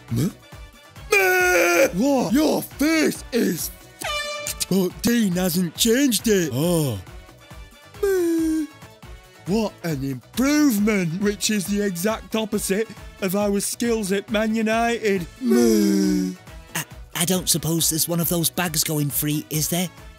What? Your face is but Dean hasn't changed it. Oh. What an improvement, which is the exact opposite of our skills at Man United. I don't suppose there's one of those bags going free, is there?